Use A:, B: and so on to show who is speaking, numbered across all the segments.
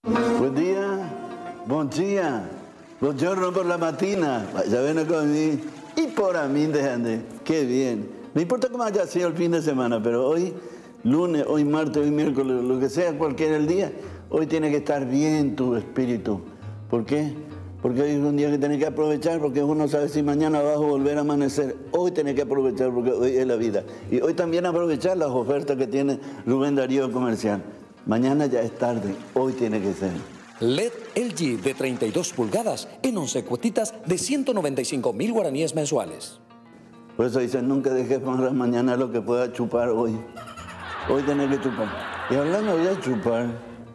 A: Buen día, buen día, buongiorno por la matina, ya ven a mí y por a mí de qué bien. No importa cómo haya sido el fin de semana, pero hoy lunes, hoy martes, hoy miércoles, lo que sea, cualquier el día, hoy tiene que estar bien tu espíritu. ¿Por qué? Porque hoy es un día que tenés que aprovechar, porque uno sabe si mañana vas a volver a amanecer. Hoy tenés que aprovechar, porque hoy es la vida. Y hoy también aprovechar las ofertas que tiene Rubén Darío Comercial. Mañana ya es tarde, hoy tiene que ser.
B: LED LG de 32 pulgadas en 11 cuotitas de 195.000 guaraníes mensuales.
A: Por eso dicen, nunca dejes para mañana lo que pueda chupar hoy. Hoy tenés que chupar. Y hablando de chupar,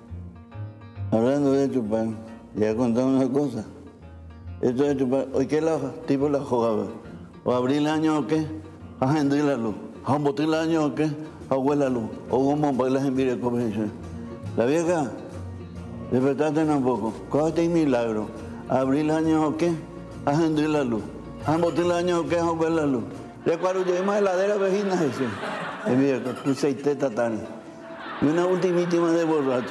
A: ya contamos una cosa. Esto de chupar, hoy qué la tipo la jugaba. O abrir el año o qué, a hendir la luz. A botar el año o qué, a huele la luz. O como bailas en vire como dice. La vieja, despertate un poco. Cógete un milagro. A abrir el año o qué, a hendir la luz. A botar el año o qué, a huele la luz. Recuerdo yo más heladera vejina ese. El viejo, puse teta tan. Y una ultimísima de borracho.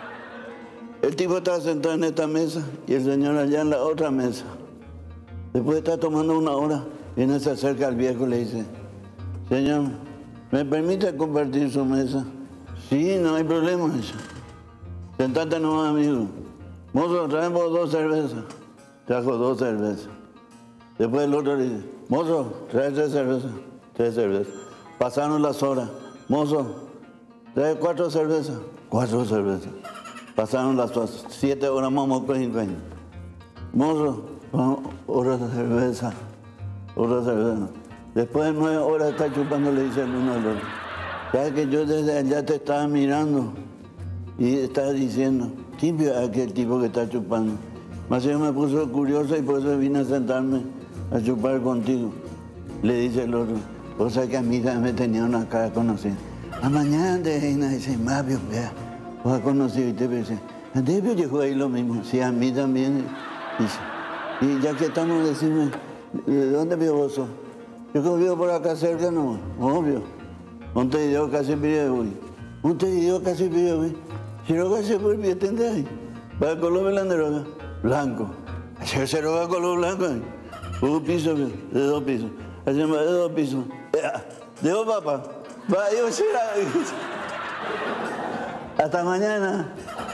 A: El tipo estaba sentado en esta mesa y el señor allá en la otra mesa. Después de estar tomando una hora, viene, se acerca al viejo y le dice, señor, ¿me permite compartir su mesa? Sí, no hay problema. Sentate nomás, amigo. Mozo, traemos 2 cervezas. Trajo 2 cervezas. Después el otro le dice, mozo, trae 3 cervezas. 3 cervezas. Pasaron las horas. Mozo, trae 4 cervezas. 4 cervezas. Pasaron las 7 horas, vamos, cojín. Mozo, otra cerveza. Otra cerveza. Después de 9 horas está chupando, le dice el uno al otro. ¿Sabes que yo desde allá te estaba mirando? Y estaba diciendo, ¿quién vio a aquel tipo que está chupando? Más yo me puso curioso y por eso vine a sentarme a chupar contigo. Le dice el otro, vos sabés que a mí me tenía una cara conocida. A mañana de reina dice, más vio, vea. Vos has conocido y te pensé, ¿debe llegó ahí lo mismo? Sí, a mí también. Dice, y ya que estamos, decime, ¿de dónde vio vos sos? Yo que vivo por acá cerca, no, obvio. Montevideo casi pide hoy. Montevideo casi pide hoy. Si no casi por el ¿entendés ahí? Va a color blanco. Blanco. Ayer se roba color blanco. Un piso, de 2 pisos. Ayer más de 2 pisos. De 2 papas. Va, yo será. Hasta mañana.